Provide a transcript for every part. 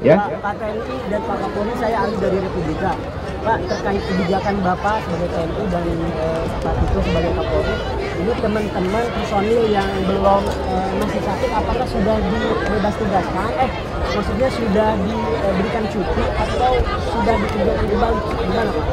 Ya. Pak TNI dan Pak Kapolri, saya Ali dari Republika. Pak, terkait kebijakan Bapak sebagai TNI dan Pak Tito sebagai Kapolri, ini teman-teman personil yang belum masih sakit, apakah sudah dibebas tugaskan? Maksudnya sudah diberikan cuti atau sudah dikerjakan kembali? Gimana Pak?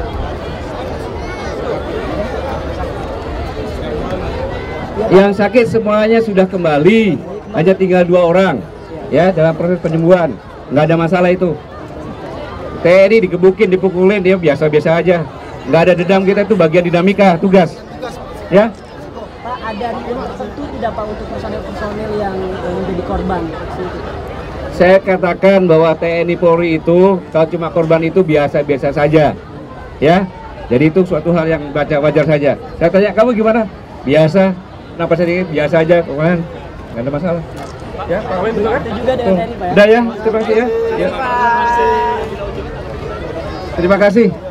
Yang sakit semuanya sudah kembali, hanya tinggal 2 orang ya dalam proses penyembuhan, nggak ada masalah itu. TNI digebukin, dipukulin, dia biasa-biasa aja, nggak ada dendam, kita itu bagian dinamika tugas ya. Pak, ada reason tertentu tidak Pak untuk personel-personel yang menjadi korban? Saya katakan bahwa TNI Polri itu kalau cuma korban itu biasa-biasa saja ya, jadi itu suatu hal yang wajar saja. Saya tanya, kamu gimana? Biasa. Kenapa saya biasa aja, kemarin nggak ada masalah. Ya, Pak Win betul kan? Itu juga dari TNI Pak ya? Udah ya, terima kasih ya. Terima kasih.